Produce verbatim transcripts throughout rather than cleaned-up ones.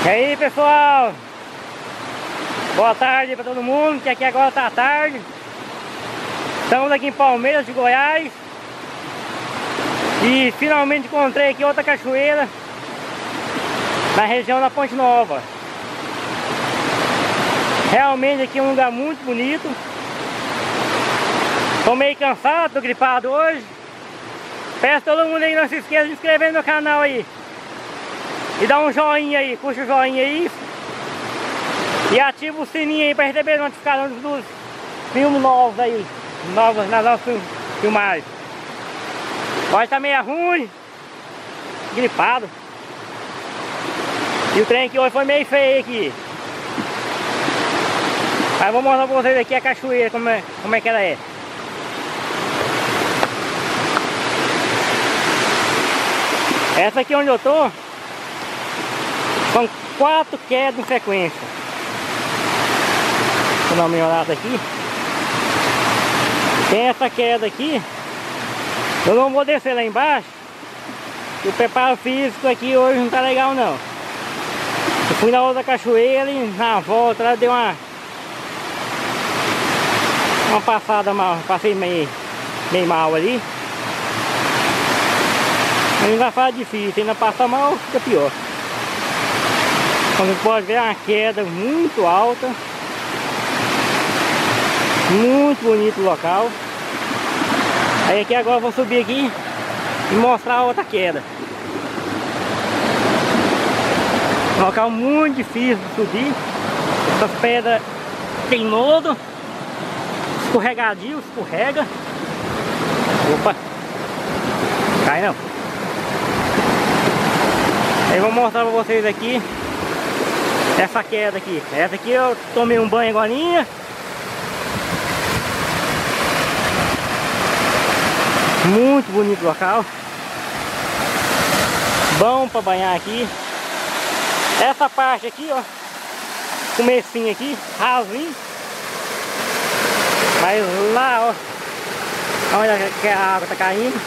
E aí, pessoal, boa tarde para todo mundo, que aqui agora tá tarde. Estamos aqui em Palmeiras de Goiás e finalmente encontrei aqui outra cachoeira na região da Ponte Nova. Realmente aqui é um lugar muito bonito. Tô meio cansado, tô gripado hoje. Peço a todo mundo aí, não se esqueça de se inscrever no meu canal aí e dá um joinha aí, puxa o joinha aí e ativa o sininho aí para receber notificação dos filmes novos aí, novos nas nossas filmagens. Pode tá meio ruim, gripado, e o trem aqui hoje foi meio feio aqui. Mas vou mostrar pra vocês aqui a cachoeira, como é, como é que ela é. Essa aqui onde eu tô são quatro quedas em sequência. Vou dar uma melhorada aqui. Tem essa queda aqui. Eu não vou descer lá embaixo, o preparo físico aqui hoje não tá legal não. Eu fui na outra cachoeira e na volta ela deu uma Uma passada mal, passei meio, meio mal ali. Ainda faz difícil, ainda passa mal, fica pior. Como você pode ver, é uma queda muito alta. Muito bonito o local. Aí aqui agora eu vou subir aqui e mostrar a outra queda. Um local muito difícil de subir. Essas pedras tem lodo, escorregadio, escorrega. Opa, cai não. Aí vou mostrar pra vocês aqui essa queda aqui. Essa aqui eu tomei um banho agorinha. Muito bonito o local. Bom pra banhar aqui. Essa parte aqui, ó, comecinho aqui, rasinho. Mas lá, ó, onde a água tá caindo,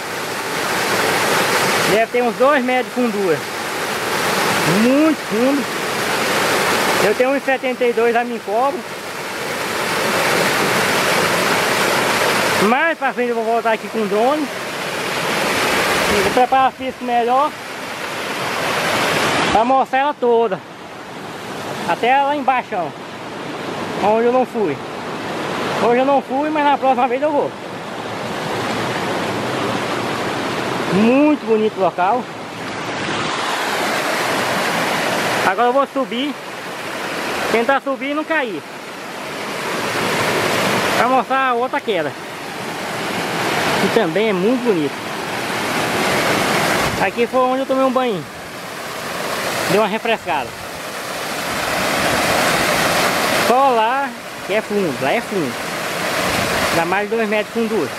deve ter uns dois metros de fundura. Muito fundo. Eu tenho um e setenta e dois, a me cobro. Mais pra frente eu vou voltar aqui com o drone. Vou preparar físico melhor pra mostrar ela toda, até lá embaixo, ó, onde eu não fui. Hoje eu não fui, mas na próxima vez eu vou. Muito bonito o local. Agora eu vou subir, tentar subir e não cair, para mostrar a outra queda, que também é muito bonito. Aqui foi onde eu tomei um banho, deu uma refrescada. Só lá que é fundo, lá é fundo, dá mais de dois metros de fundura.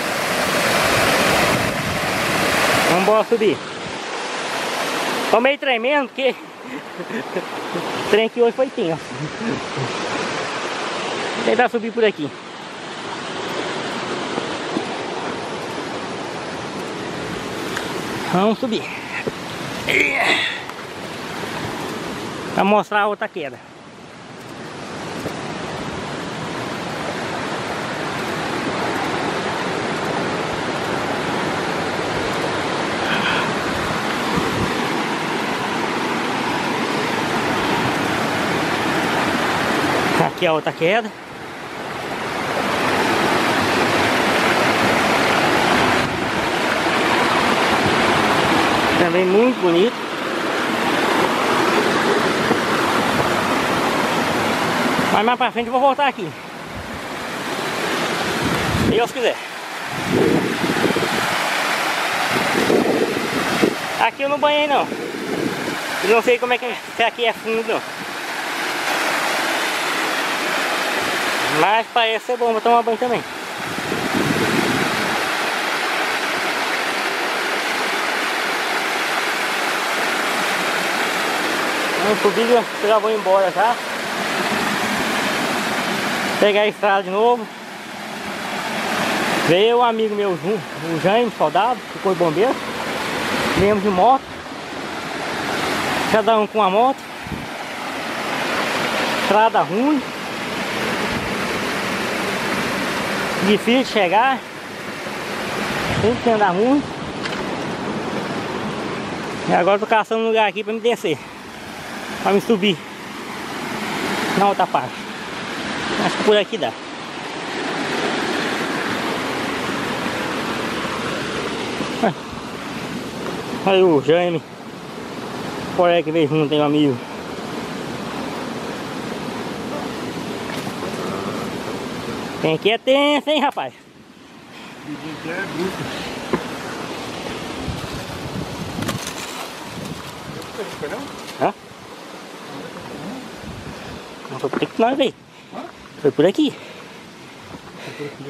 Vamos embora subir. Tô meio tremendo porque o trem aqui hoje foi tenso. Vou tentar subir por aqui. Vamos subir para mostrar a outra queda. Aqui é a outra queda. Também muito bonito. Mas mais pra frente eu vou voltar aqui, se Deus quiser. Aqui eu não banhei não. Eu não sei como é que se aqui é fundo não. Mas parece ser bom pra tomar banho também. Vamos subir, eu já vou embora já. Pegar a estrada de novo. Veio um amigo meu, o Jaime, soldado, que foi bombeiro. Viemos de moto. Cada um com uma moto. Estrada ruim. Difícil de chegar. Tem que andar muito. E agora eu tô caçando um lugar aqui pra me descer. Pra me subir na outra parte. Acho que por aqui dá. Aí o Jaime, o colega que veio junto, tem um amigo. Tem aqui é tenso, hein, rapaz? Aqui é bruto. Foi não? Hã? Não foi por aqui não, velho. Foi por aqui. Foi por aqui.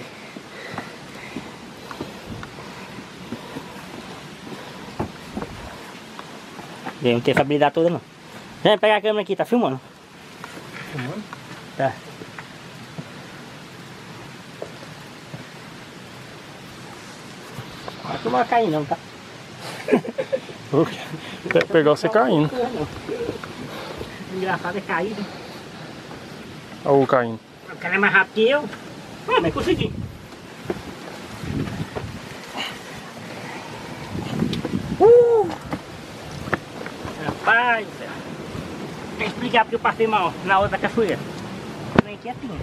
Eu não tenho essa habilidade toda não. Já vai pegar a câmera aqui, tá filmando? Filmando? Tá. Não vai vai cair não, tá? Pegar você caindo. O engraçado é cair, né? Olha o caindo. O cara é mais rápido que eu. Ah, mas consegui. Uh! Rapaz, tem que explicar porque eu passei mal na outra cachoeira. Nem quietinho.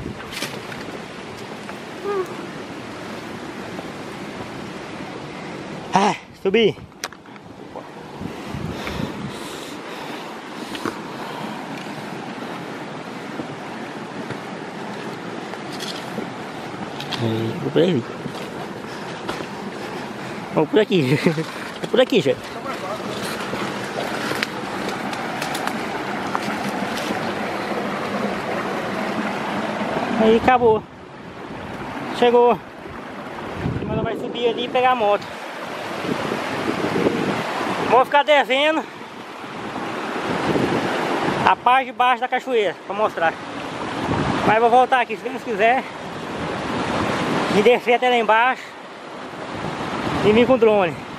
Ah, subi. Vou por aí. Vou por aqui. Vou por aqui, gente. Aí acabou. Chegou. Agora vai subir ali e pegar a moto. Vou ficar devendo a parte de baixo da cachoeira para mostrar. Mas vou voltar aqui, se Deus quiser. E descer até lá embaixo e vir com o drone.